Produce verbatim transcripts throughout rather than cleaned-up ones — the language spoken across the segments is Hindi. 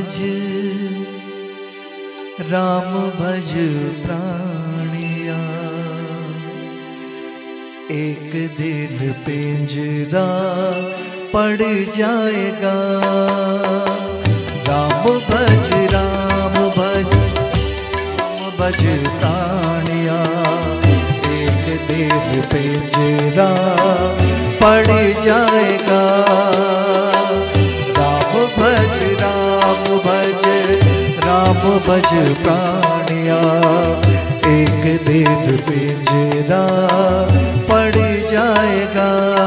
भज राम भज प्राणिया। एक दिन पिंजरा पड़ जाएगा। राम भज राम भज राम भज प्राणिया। एक दिन पिंजरा पड़ जाएगा। राम भज राम भज राम भज प्राणिया। एक दिन पिंजरा पड़ जाएगा।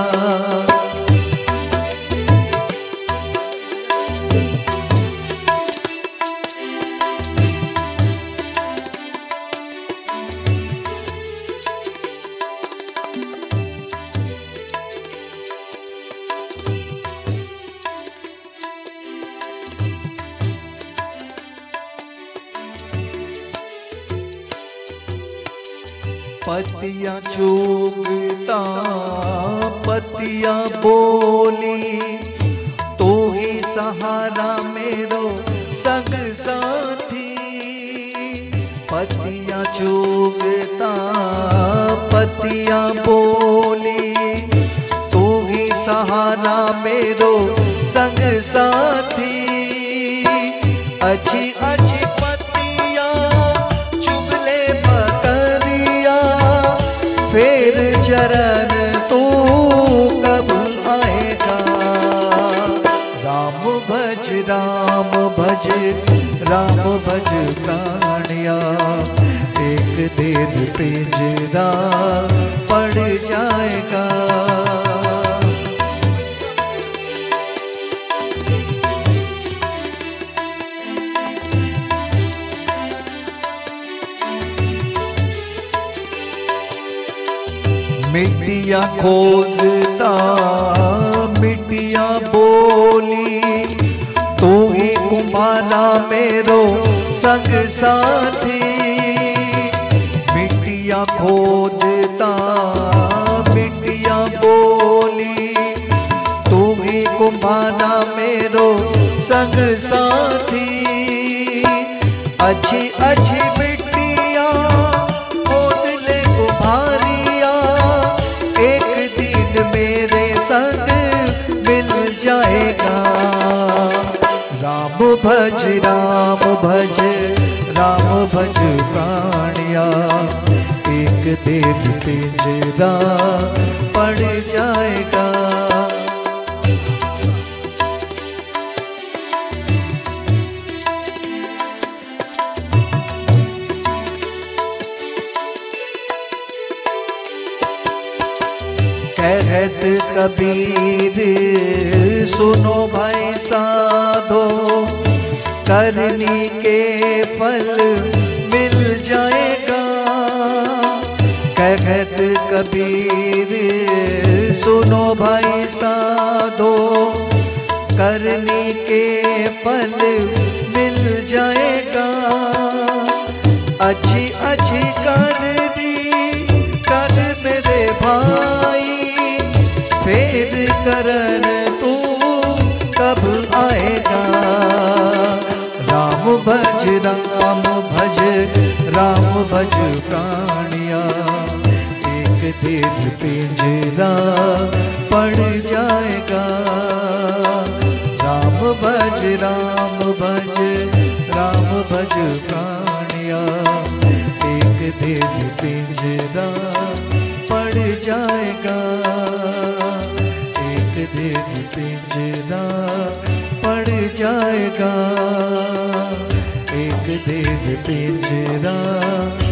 पतिया चूगता पतिया बोली, तो ही सहारा मेरो संग साथी। पतिया चूगता पतिया बोली, तो ही सहारा मेरो संग साथी। अच्छी अच्छी पतिया चुगले बकरिया, फिर चरण तू कब आएगा। राम भज राम भज राम भज प्राणिया। एक दिन पिंजरा पड़ जाएगा। मिट्टिया खोदता मिट्टिया बोली, तू ही कुम्हारा मेरो संग साथी। मिट्टिया खोदता मिट्टिया बोली, तू ही कुम्हारा मेरो संग साथी। अच्छी अच्छी मिट्टिया खोद ले कुम्हारिया, एक दिन मेरे संग मिल जाएगा। राम भज राम भज राम भज प्राणिया। एक दिन पिंजरा पड़ जाएगा। कहत कबीर सुनो भाई साधो, करनी के फल मिल जाएगा। कहत कबीर सुनो भाई साधो, करनी के फल मिल जाएगा। अच्छी अच्छी करनी कर मेरे भाई, फिर करन तू कब आएगा। राम भज राम भज राम भज प्राणिया। एक दिन पिंजरा पड़ जाएगा। राम भज राम भज राम भज प्राणिया। एक दिन पिंजरा पड़ जाएगा। एक दिन पिंजरा पड़ जाएगा। एक दिन पिंजरा